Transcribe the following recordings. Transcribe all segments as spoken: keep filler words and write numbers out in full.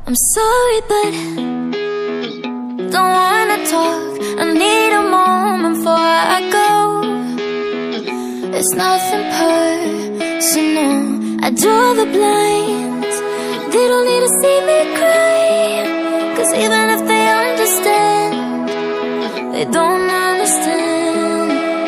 I'm sorry, but don't wanna talk. I need a moment before I go. It's nothing personal. I draw the blinds. They don't need to see me cry, 'cause even if they understand, they don't understand.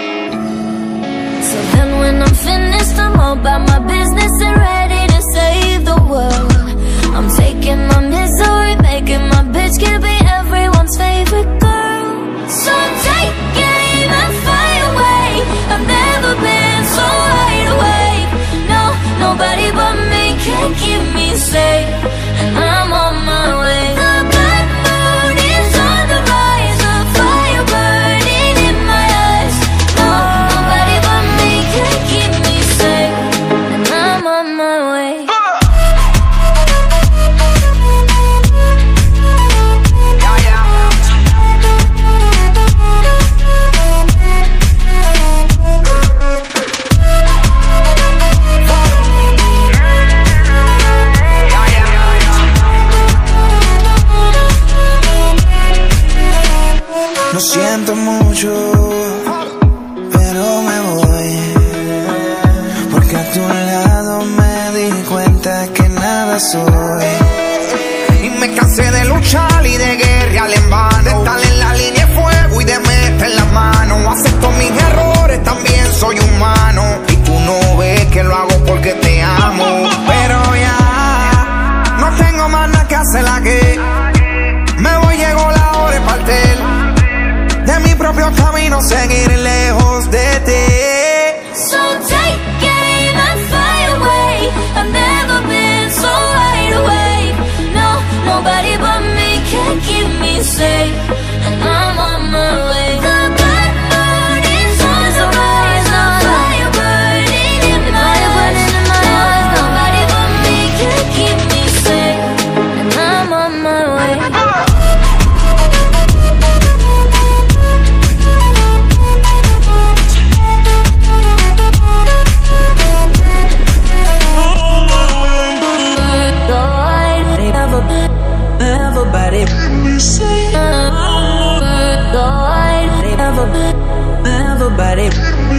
So then when I'm finished, I'm all about my business and ready to save the world. I'm taking my misery, making my bitch can be everyone's favorite girl. So take aim and fly away. I've never been so wide awake. No, nobody but me can keep me safe, and I'm on my way. The blood moon is on the rise, a fire burning in my eyes. No, nobody but me can keep me safe, and I'm on my way. Lo siento mucho, pero me voy, porque a tu lado me di cuenta que nada soy. Y me cansé de luchar y de guerrear en vano, de estar en la línea de fuego y de meter la mano. Acepto mis errores, también soy humano, y tú no ves que lo hago porque te amo. Pero ya no tengo más nada que hacer aquí. Me voy, llegó la hora de partir de mi propio camino, seguir lejos de ti. So take aim and fly away. I've never been so wide awake. No, nobody but me can keep me safe, and I'm on my way. The blood moon is on the rise, a fire burning in my eyes. No, nobody but me can keep me safe, and I'm on my way. Everybody, everybody,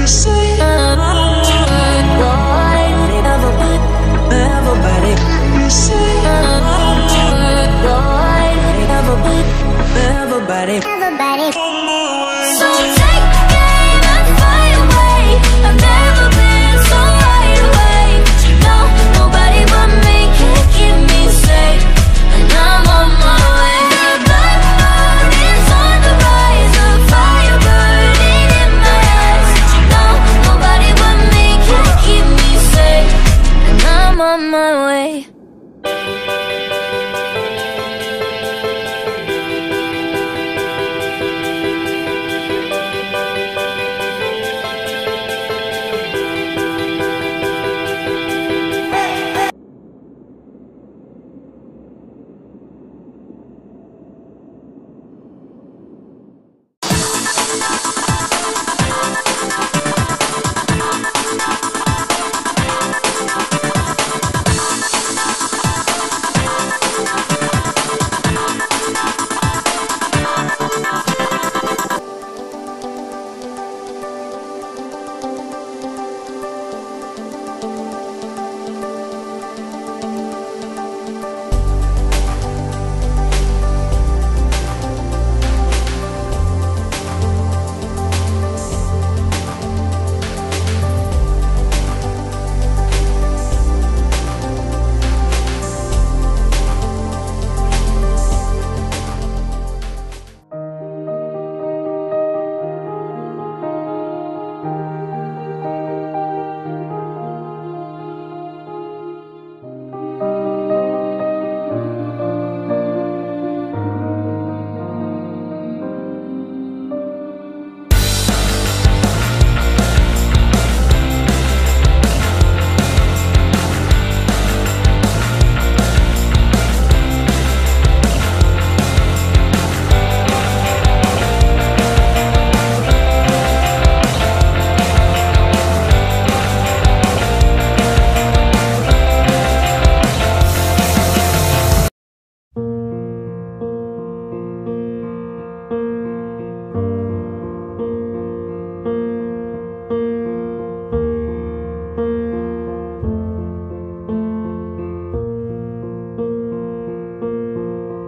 everybody, everybody. So take aim and fly away. I've never been so wide awake. No, nobody but me can keep me safe, and I'm on my way. The blood moon is on the rise, a fire burning in my eyes. No, nobody but me can keep me safe, and I'm on my way.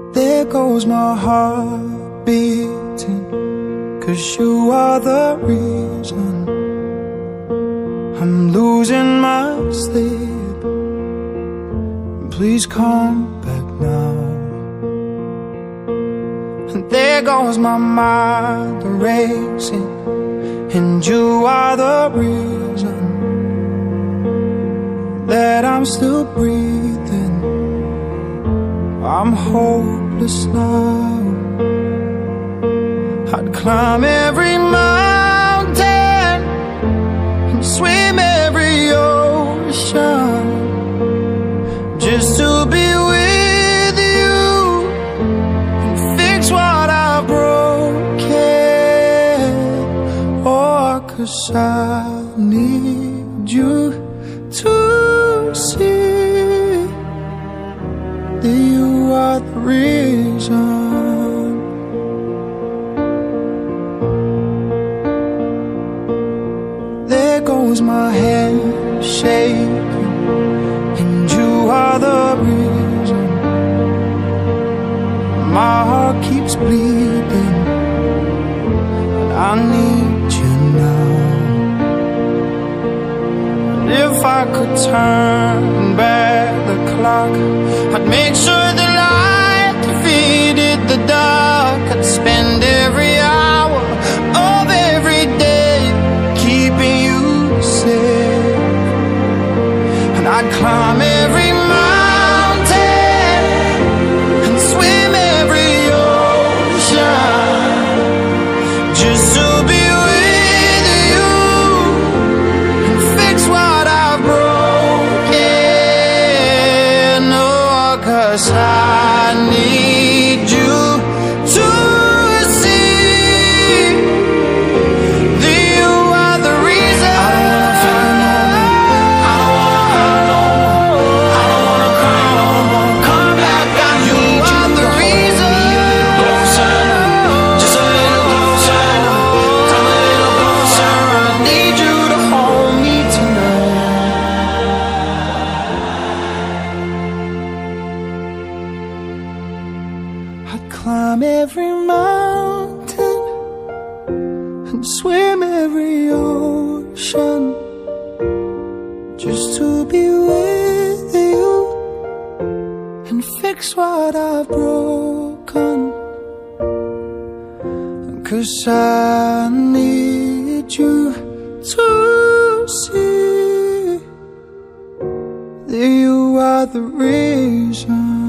There goes my heart beating, 'cause you are the reason I'm losing my sleep. Please come back now. And there goes my mind racing, and you are the reason that I'm still breathing. I'm hopeless now. I'd climb every mountain and swim every ocean just to be with you and fix what I've broken. Oh, 'cause I need you to see that you are the reason. There goes my hand shaking, and you are the reason. My heart keeps bleeding, and I need you now. And if I could turn back the clock, I'd make sure the light defeated the dark. I'd spend every hour of every day keeping you safe, and I'd climb every mountain and swim every ocean just to be with you and fix what I've broken. Oh, 'cause I need you to see that you are the reason. I don't wanna cry no more. I don't wanna cry no more. Come back, I need you are the reason. Closer, just a little closer. Come a little closer. I need you to hold me tonight. I'd climb every mountain and swim every ocean just to be with you and fix what I've broken. 'Cause I need you to see that you are the reason.